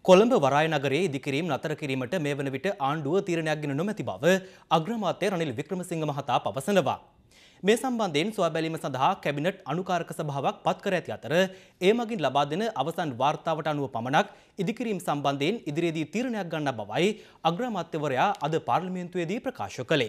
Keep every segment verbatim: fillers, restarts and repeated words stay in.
කොළඹ වරාය නගරයේ ඉදිකිරීම් නතර කිරීමට මේ වන විට ආණ්ඩුව තීරණයක් ගෙන නොමැති බව අග්‍රාමාත්‍ය රනිල් වික්‍රමසිංහ මහතා පවසනවා. මේ සම්බන්ධයෙන් සොයා බැලීම සඳහා කැබිනට් අනුකාරක සභාවක් පත් කර ඇති අතර ඒ මගින් ලබා දෙන අවසන් වාර්තාවට අනුව පමණක් ඉදිකිරීම් සම්බන්ධයෙන් ඉදිරියේදී තීරණයක් ගන්න බවයි අග්‍රාමාත්‍යවරයා අද පාර්ලිමේන්තුවේදී ප්‍රකාශ කළේ.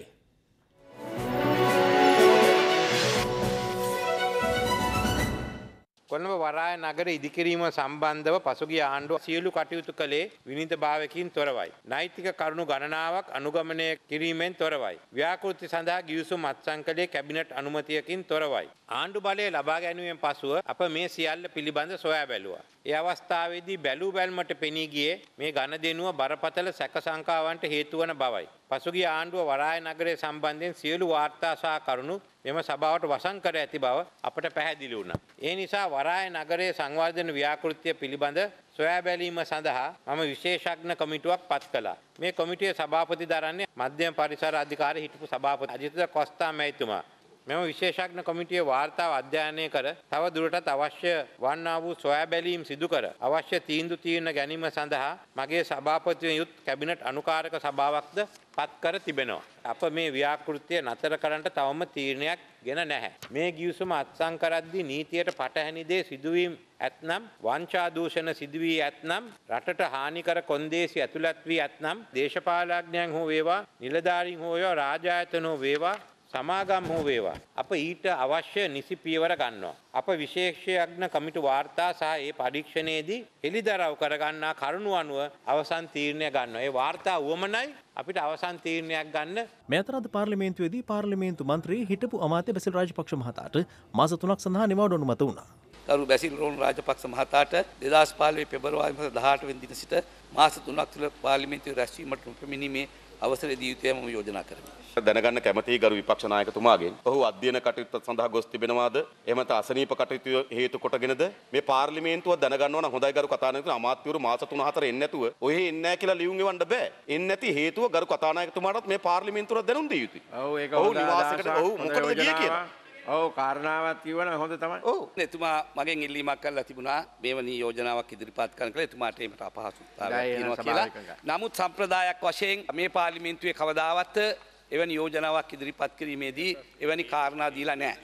කොළඹ වරාය නගර ඉදිකිරීම සම්බන්ධව පසුගිය ආණ්ඩුව සියලු කටයුතු කළේ විනීතභාවයකින් තොරවයි. නෛතික කරුණු ගණනාවක් අනුගමනය කිරීමෙන් තොරවයි. ව්‍යාකෘති සඳහා ගිවිසුම් අත්සන් කළේ කැබිනට් අනුමැතියකින් තොරවයි. ආණ්ඩු බලය ලබා ගැනීමෙන් පසුව අප මේ සියල්ල පිළිබඳ සොයා බැලුවා. ඒ අවස්ථාවේදී බැලූ බැල්මට පෙනී ගියේ මේ ගණදෙනුව බරපතල සැක සංකාවන්ට හේතු වන බවයි. පසුගිය ආණ්ඩුව වරාය නගරය සම්බන්ධයෙන් සියලු වාර්තා සහ කරුණු මෙම සභාවට වසන් කර ඇති බව අපට පැහැදිලි වුණා. ඒ නිසා වරාය නගරයේ සංවර්ධන ව්‍යාකෘතිය පිළිබඳ සොයා බැලීම සඳහා මම විශේෂඥ කමිටුවක් පත් කළා. මේ කමිටුවේ සභාපති දරන්නේ මධ්‍යම පරිසර අධිකාරිය හිටපු සභාපති අජිත කොස්තා මැතිතුමා. මෙම විශේෂඥ කමිටුවේ වාර්තාව අධ්‍යයනය කර තව දුරටත් අවශ්‍ය වන්නා වූ සොයා බැලීම් සිදු කර අවශ්‍ය තීන්දුව తీරන ගැනීම සඳහා මගේ සභාපතිතුමා යුත් කැබිනට් අනුකාරක සභාවක්ද පත් කර තිබෙනවා. අප මේ ව්‍යාකෘතිය නතර කරන්නට තවම තීරණයක් ගෙන නැහැ. මේ ගිවිසුම අත්සන් කරද්දී නීතියට පටහැනි දේ සිදුවීම් ඇතනම් වංචා දූෂණ සිදු වී ඇතනම් රටට හානිකර කොන්දේසි ඇතුළත් වී ඇතනම් දේශපාලඥයන් හෝ වේවා නිලධාරීන් හෝ වේවා රාජායතන හෝ වේවා සමාගම් හෝ වේවා අප ඊට අවශ්‍ය නිසි පියවර ගන්නවා. අප විශේෂඥ කමිටු වාර්තා සහ ඒ පරීක්ෂණයේදී හෙළිදරව් කරගන්නා කරුණු අනුව අවසන් තීරණය ගන්නවා. ඒ වාර්තා උවමනයි අපිට අවසන් තීරණයක් ගන්න. මේ අතර අද පාර්ලිමේන්තුවේදී පාර්ලිමේන්තු මන්ත්‍රී හිටපු අමාත්‍ය බැසිල් රාජපක්ෂ මහතාට මාස තුනක් සඳහා නිවාඩු අනුමත වුණා. ගරු බැසිල් රාජපක්ෂ මහතාට දෙදහස් පහළොව පෙබරවාරි මාස දහඅට වෙනි දින සිට මාස තුනක් තුළ පාර්ලිමේන්තුවේ රැස්වීමට නොපැමිණීමේ අවසර දී යුතුයයි මම යෝජනා කරමි. දැනගන්න කැමැති ගරු විපක්ෂ නායකතුමාගෙන් ඔහු අධ්‍යයන කටයුතු සඳහා ගොස් තිබෙනවාද? එහෙම නැත්නම් අසනීප කටයුතු හේතු කොටගෙනද මේ පාර්ලිමේන්තුව දැනගන්නවා නම් හොඳයි ගරු කතානායකතුමා. අමාත්‍යවරු මාස තුන හතර එන්නේ නැතුව ඔය එන්නේ නැහැ කියලා ලියුම් එවන්න බෑ. එන්නේ නැති හේතුව ගරු කතානායකතුමාටත් මේ පාර්ලිමේන්තුවට දැනුම් දිය යුතුයි. ඔව් ඒක ඔව් නිවාසයකට ඔව් මොකටද ගියේ කියලා. ඔව් කාරණාවක් කිව්වනම් හොඳ තමයි. ඔව් එතුමා මගෙන් ඉල්ලීමක් කරලා තිබුණා මේවනි යෝජනාවක් ඉදිරිපත් කරන්න කියලා. එතුමාට ඒකට අපහසුතාවයක් තියෙනවා කියලා. නමුත් සම්ප්‍රදායක් වශයෙන් මේ පාර්ලිමේන්තුවේ කවදාවත් එවැනි යෝජනාවක් ඉදිරිපත් කිරීමේදී එවැනි කාරණා දීලා නැහැ.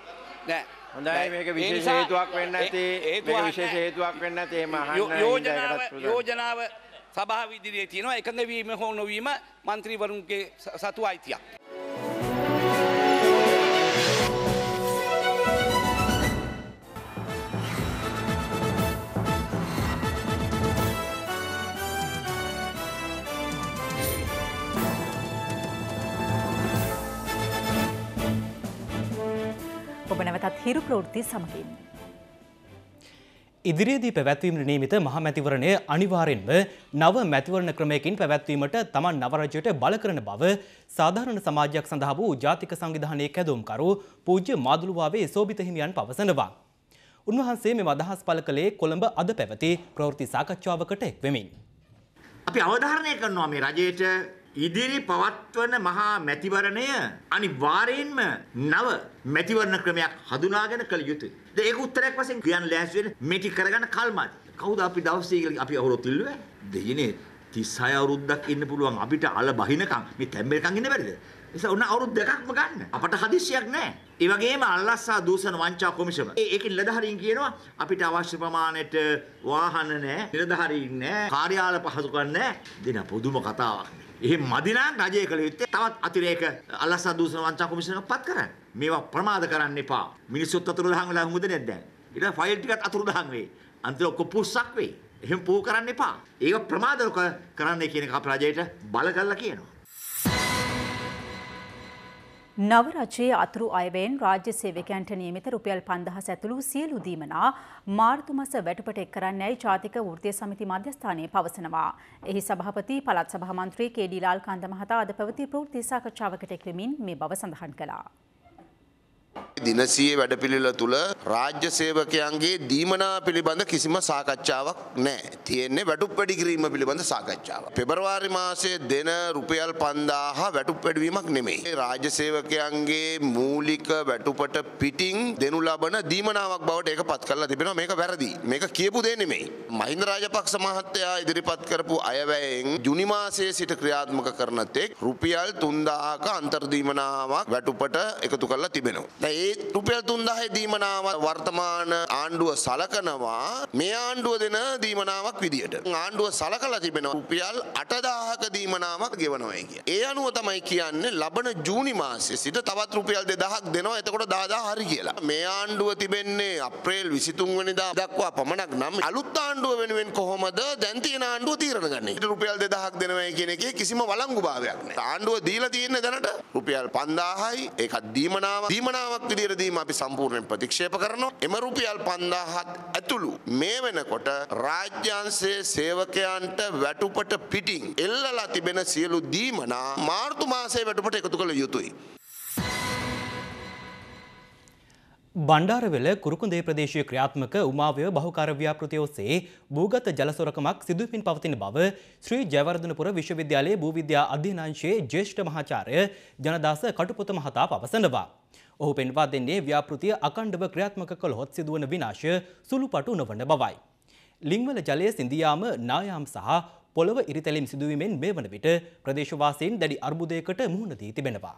නෑ. හොඳයි මේක විශේෂ හේතුවක් වෙන්න ඇති. මේක විශේෂ හේතුවක් වෙන්න ඇති. එහෙම අහන්න යෝජනාව යෝජනාව සභාව ඉදිරියේ තියෙනවා. එකඟ වීම හෝ නොවීම മന്ത്രിවරුන්ගේ සතු අයිතියක්. ඔබ නැවතත් හිරු ප්‍රවෘත්ති සමගින්. ඉදිරියේදී පැවැත්වීමට නියමිත මහා මැතිවරණය අනිවාර්යෙන්ම නව මැතිවරණ ක්‍රමයකින් පැවැත්වීමට තමන් නව රජයට බල කරන බව සාධාරණ සමාජයක් සඳහා වූ ජාතික සංවිධානයේ කැඳවුම්කරු පූජ්‍ය මාදුළුවාවේ සෝබිත හිමියන් පවසනවා. උන්වහන්සේ මෙම අදහස් පළ කළේ කොළඹ අද පැවති ප්‍රවෘත්ති සාකච්ඡාවකට එක් වෙමින්. අපි අවධාරණය කරනවා මේ රජයට ඉදිරි පවත්වන මහා මැතිවරණය අනිවාර්යෙන්ම නව මැතිවරණ ක්‍රමයක් හඳුනාගෙන කළ යුතුයි. ඒක උත්තරයක් වශයෙන් කියන්න ලෑස්ති වෙන මේටි කරගන්න කල්මාද. කවුද අපි දවසේ අපි අවුරුදු ඉල්ලුවේ? දෙයිනේ තිස් හය අවුරුද්දක් ඉන්න පුළුවන් අපිට අල බහිනකම් මේ තැම්බෙලකම් ඉන්න බැරිද? නිසා උන අවුරුදු දෙකක්ම ගන්න. අපට හදිස්සියක් නැහැ. ඒ වගේම අල්ලස්සා දූෂණ වංචා කොමිෂම. ඒකේ නිලධාරීන් කියනවා අපිට අවශ්‍ය ප්‍රමාණයට වාහන නැහැ, නිලධාරීන් නැහැ, කාර්යාල පහසුකම් නැහැ. දෙන පුදුම කතාවක්. එහෙම මදි නම් රජය කළ යුත්තේ තවත් අතිරේක අල්ලස්සා දූෂණ වංචා කොමිෂනයක් පත් කරන්න. මේවා ප්‍රමාද කරන්න එපා. මිනිස්සුත් අතුරුදහන් වෙලා හුඟ දෙනෙක් දැන්. ඊට ෆයිල් ටිකත් අතුරුදහන් වෙයි. අන්තිම ඔක්කොම පුස්සක් වෙයි. එහෙම පූ කරන්න එපා. ඒක ප්‍රමාද කරන්න කියන එක අපේ රජයට බල කරලා කියනවා. නව රජයේ අතුරු අයවැයෙන් රාජ්‍ය සේවකයන්ට නියමිත රුපියල් පන්දහස් ඇතුළු සියලු දීමනා මාර්තු මාස වැටුපට එක් කරන්නයි ජාතික වෘත්තීය සමිති මධ්‍යස්ථානයේ පවසනවා. එහි සභාපති පළාත් සභා මන්ත්‍රී කේ.ඩී. ලාල්කාන්ත මහතා අද පැවති ප්‍රවෘත්ති සාකච්ඡාවකට එක් වෙමින් මේ බව සඳහන් කළා. දිනසියේ වැඩපිළිවෙල තුල රාජ්‍ය සේවකයන්ගේ දීමනා පිළිබඳ කිසිම සාකච්ඡාවක් නැහැ. තියෙන්නේ වැටුප් වැඩි කිරීම පිළිබඳ සාකච්ඡාවක්. පෙබරවාරි මාසයේ දෙන රුපියල් පන්දාහ වැටුප් වැඩිවීමක් නෙමෙයි. රාජ්‍ය සේවකයන්ගේ මූලික වැටුපට පිටින් දෙනු ලබන දීමනාවක් බවට ඒක පත් කරලා තිබෙනවා. මේක වැරදි. මේක කියපු දේ නෙමෙයි. මහින්ද රාජපක්ෂ මහත්තයා ඉදිරිපත් කරපු අයවැයෙන් ජුනි මාසයේ සිට ක්‍රියාත්මක කරන තෙක් රුපියල් තුන්දාහක අන්තර් දීමනාවක් වැටුපට එකතු කරලා තිබෙනවා. දැන් ඒ රුපියල් තුන්දාහේ දීමනාව වර්තමාන ආණ්ඩුව සලකනවා මේ ආණ්ඩුව දෙන දීමනාවක් විදියට. ආණ්ඩුව සලකලා තිබෙනවා රුපියල් අටදාහක දීමනාවක් ගෙවනවා කිය. ඒ අනුව තමයි කියන්නේ ලබන ජූනි මාසයේ සිට තවත් රුපියල් දෙදාහක් දෙනවා. එතකොට දහදාහ හරි කියලා. මේ ආණ්ඩුව තිබෙන්නේ අප්‍රේල් විසිතුන් වෙනිදා දක්වා පමණක් නම් අලුත් ආණ්ඩුව වෙනුවෙන් කොහොමද දැන් තියෙන ආණ්ඩුව තීරණ ගන්නේ? ඊට රුපියල් දෙදාහක් දෙනවා කියන එකේ කිසිම වළංගු භාවයක් නැහැ. ආණ්ඩුව දීලා තියෙන්නේ දැනට රුපියල් පන්දාහයි. ඒකත් දීමනාවක්. දීමනාවක් විදියට දීම අපි සම්පූර්ණයෙන් ප්‍රතික්ෂේප කරනවා. එම රුපියල් පන්දාහත් ඇතුළු මේ වෙනකොට රාජ්‍යාංශයේ සේවකයන්ට වැටුපට පිටින් එල්ලලා තිබෙන සියලු දීමනා මාර්තු මාසයේ වැටුපට එකතු කළ යුතුයි. බණ්ඩාරවෙල කුරුකුඳේ ප්‍රදේශීය ක්‍රියාත්මක උමාව්‍ය බහුකාර්ය ව්‍යාපෘතිය ඔස්සේ භූගත ජල සොරකමක් සිදුවෙමින් පවතින බව ශ්‍රී ජයවර්ධනපුර විශ්වවිද්‍යාලයේ භූවිද්‍යා අධ්‍යනාංශයේ ජ්‍යෙෂ්ඨ මහාචාර්ය ජනදාස කටුපොත මහතා පවසනවා. ඔහු පෙන්වා දෙන්නේ ව්‍යාපෘතිය අඛණ්ඩව ක්‍රියාත්මක කළහොත් සිදුවන විනාශය සුළුපටු නොවන බවයි. ලිංවල ජලය සිඳියාම නායාම් සහ පොළව ඉරිතැලීම් සිදුවීමෙන් මේ වන විට ප්‍රදේශවාසීන් දැඩි අර්බුදයකට මුහුණ දී තිබෙනවා.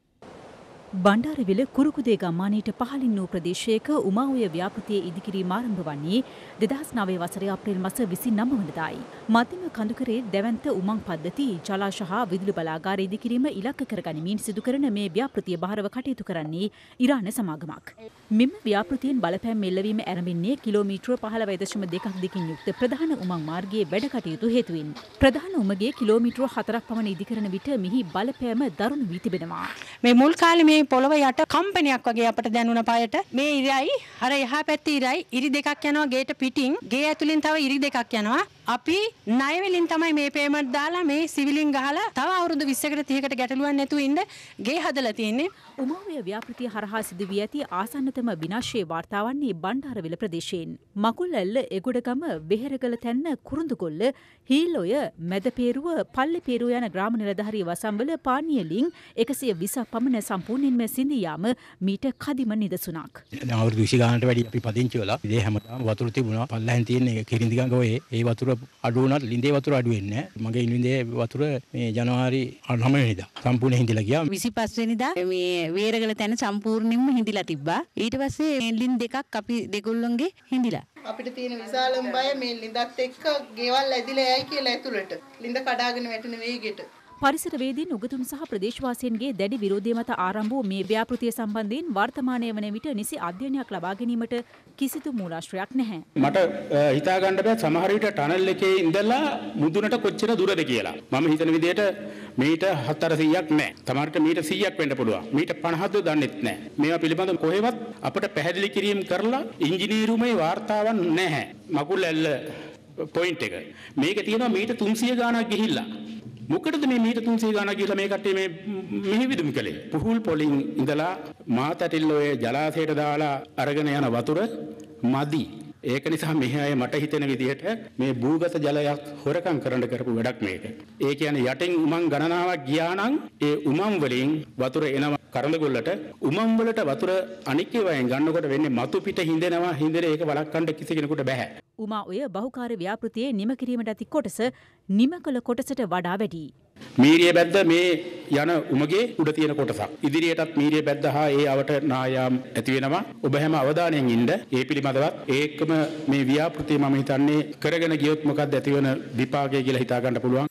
බණ්ඩාරවිල කුරුකුදේ ගම්මානයට පහළින් වූ ප්‍රදේශයක උමාඔය ව්‍යාපෘතියේ ඉදිකිරීම ආරම්භ වන්නේ දෙදහස් නවය වසරේ අප්‍රේල් මාස විසිනම වනදායි. මධ්‍යම කඳුකරේ දැවැන්ත උමං පද්ධති ජලාශ හා විදුලි බලාගාර ඉදිකිරීම ඉලක්ක කරගනිමින් සිදු කරන මේ ව්‍යාපෘතිය බහරව කටයුතු කරන්නේ ඉරාන සමාගමක්. මෙම ව්‍යාපෘතියෙන් බලපෑම් එල්ලවීම ආරම්භන්නේ කිලෝමීටර පහළොව දශම දෙකක් දිගින් යුක්ත ප්‍රධාන උමං මාර්ගයේ වැඩ කටයුතු හේතුවෙන්. ප්‍රධාන උමගේ කිලෝමීටර හතරක් පමණ ඉදිකරන විට මිහි බලපෑම දරුණු වී තිබෙනවා. මේ මුල් කාලේ මේ පොළව යට කම්පනයක් වගේ අපට දැනුණ පායට මේ ඉරයි අර එහා පැත්තේ ඉරයි ඉරි දෙකක් යනවා ගේට පිටින් ගේ ඇතුලින් තව ඉරි දෙකක් යනවා. අපි ණය වලින් තමයි මේ පේමන්ට් දාලා මේ සිවිලින් ගහලා තව අවුරුදු විස්සකට තිහකට ගැටලුවක් නැතුව ඉන්න ගේ හදලා තියෙන්නේ. උමාව්‍ය ව්‍යාපෘතිය හරහා සිදු වී ඇති ආසන්නතම විනාශයේ වාර්තා වන්නේ බණ්ඩාරවිල ප්‍රදේශයෙන්. මකුල්ඇල්ල එගොඩගම වෙහෙරගල තැන්න කුරුඳුගොල්ල හීලොය මැදපේරුව පල්ලිපේරුව යන ග්‍රාම නිලධාරී වසම්වල පානීයලින් එකසිය විස්සක් පමණ සම්පූර්ණයෙන්ම සිඳී යාම මීට කදිම නිදසුනක්. අවුරුදු විසි ගානට වැඩි අපි පදිංචි වෙලා ඉතින් හැමදාම වතුර තිබුණා. පල්ලෙන් තියෙන කිරින්දිගඟ ඔයේ ඒ වතුර අඩු වුණත් ලිඳේ වතුර අඩු වෙන්නේ නැහැ. මගේ ලිඳේ වතුර මේ ජනවාරි නවය වෙනිදා සම්පූර්ණ හිඳිලා ගියා. විසිපස් වෙනිදා මේ වේරගල තැන සම්පූර්ණයෙන්ම හිඳිලා තිබ්බා. ඊට පස්සේ ලින් දෙකක් අපි දෙගොල්ලොන්ගේ හිඳිලා. අපිට තියෙන විශාලම බය මේ ලිඳත් එක්ක ගෙවල් ඇදිලා යයි කියලා ඇතුළට. ලිඳ කඩාගෙන වැටෙන වේගෙට. පරිසරවේදීන් උගතුන් සහ ප්‍රදේශවාසීන්ගේ දැඩි විරෝධය මත ආරම්භ වූ මේ ව්‍යාපෘතිය සම්බන්ධයෙන් වර්තමානයේ වන විට නිසි අධ්‍යයනයක් ලබා ගැනීමට කිසිදු මූලාශ්‍රයක් නැහැ. මට හිතා ගන්න බෑ සමහර විට ටනල් එකේ ඉඳලා මුදුනට කොච්චර දුරද කියලා. මම හිතන විදිහට මීටර් හතරසීයක් නැහැ. සමහරට මීටර් සීයක් වෙන්න පුළුවන්. මීටර් පනහක්ද දන්නෙත් නැහැ. මේවා පිළිබඳව කොහෙවත් අපිට පැහැදිලි කිරීම කරලා ඉංජිනේරුමේ වාර්තාවක් නැහැ. මකුල් ඇල්ල පොයින්ට් එක. මේක තියෙනවා මීටර් තුන්සිය ගාණක් ගිහිල්ලා. මොකටද මේ මීටර් තුන්සිය ගාණක් ගිහලා මේ කට්ටිය මේ මෙහි විදුම් කළේ? පුහුල් පොලින් ඉඳලා මාතටිල්ල ඔය ජලාශයට දාලා අරගෙන යන වතුර මදි. ඒක නිසා මෙහි අය මට හිතෙන විදිහට මේ භූගත ජලයක් හොරකම් කරන්න කරපු වැඩක් මේක. ඒ කියන්නේ යටින් උමං ගණනාවක් ගියා නම් ඒ උමං වලින් වතුර එනවා කරඬගොල්ලට. උමං වලට වතුර අනික් ඒවායින් ගන්නකොට වෙන්නේ මතු පිට හින්දෙනවා. හින්දේ ඒක වළක්වන්න කිසි කෙනෙකුට බෑ. උමා ඔය බහුකාර්ය ව්‍යාපෘතියේ නිම කිරීමට ඇති කොටස නිම කළ කොටසට වඩා වැඩි. මීරිය බැද්ද මේ යන උමගේ උඩ තියෙන කොටසක්. ඉදිරියටත් මීරිය බැද්ද හා ඒ අවට නායාම් ඇති වෙනවා. ඔබ හැම අවධානයෙන් ඉන්න. ඒ පිළිබඳවත් ඒකම මේ ව්‍යාපෘතිය මම හිතන්නේ කරගෙන ගියොත් මොකක්ද ඇති වෙන විපාකය කියලා හිතා ගන්න පුළුවන්.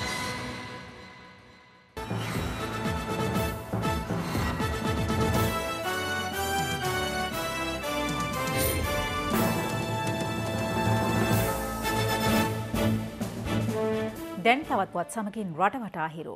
දැන් තවත් පුවත් සමගින් රටවටා හිරු.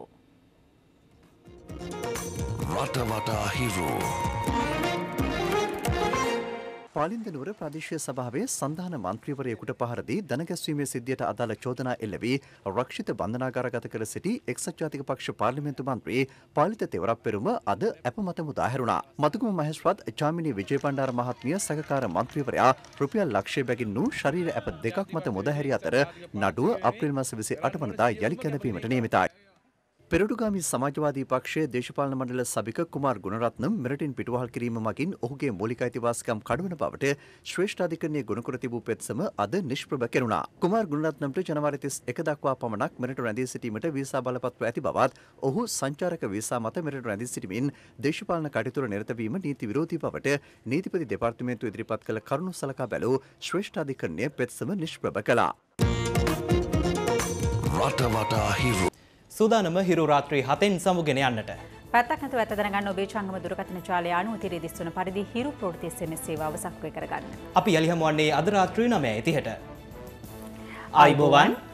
රටවටා හිරු. පාලින්ද නුවර ප්‍රාදේශීය සභාවේ සන්ධාන මන්ත්‍රීවරයෙකුට පහර දී දනගැස්වීමේ සිද්ධියට අදාළ චෝදනා එල්ල වී රක්ෂිත බන්ධනාගාරගත කර සිටි එක්සත් ජාතික පක්ෂ පාර්ලිමේන්තු මන්ත්‍රී පාලිත තෙවරක් පෙරුම අද අප මත මුදා හැරුණා. මතුගම මහේස්ත්‍රාත් චාමිනී විජේපණ්ඩාර මහත්මිය සහකාර මන්ත්‍රීවරයා රුපියල් ලක්ෂය බැගින් වූ ශරීර ඇප දෙකක් මත මුදා හැරී අතර නඩුව අප්‍රේල් මාස විසි අට වනදා යළි කැඳවීමට නියමිතයි. පෙරටුගාමී සමාජවාදී පක්ෂයේ දේශපාලන මණ්ඩල සභික කුමාර් ගුණරත්නම් මෙරටින් පිටුවහල් කිරීම මගින් ඔහුගේ මූලික අයිතිවාසිකම් කඩවන බවට ශ්‍රේෂ්ඨාධිකරණයේ ගොනු කර තිබූ පෙත්සම අද නිෂ්ප්‍රභ කෙරුණා. කුමාර් ගුණරත්නම්ට ජනවාරි තිස් එක දක්වා පමණක් මෙරට රැඳී සිටීමට වීසා බලපත්‍ර ඇති බවත් ඔහු සංචාරක වීසා මත මෙරට රැඳී සිටීමෙන් දේශපාලන කටයුතු නිරත වීම නීති විරෝධී බවට නීතිපති දෙපාර්තමේන්තුව ඉදිරිපත් කළ කරුණු සලකා බැලූ ශ්‍රේෂ්ඨාධිකරණය පෙත්සම නිෂ්ප්‍රභ කළා. රට වටා හිරු සූදානම හිරු රාත්‍රී හතෙන් සමුගෙන යන්නට. පැත්තක් නැතුව ඇත දැනගන්න ඔබේ චංගම දුරකථන ජාලය අනුව තිරේ දිස්වන පරිදි හිරු ප්‍රවෘත්ති එස් එම් එස් සේවාව සක්‍රිය කරගන්න. අපි යලි හමුවන්නේ අද රාත්‍රී නවය තිහට. ආයිබෝවන්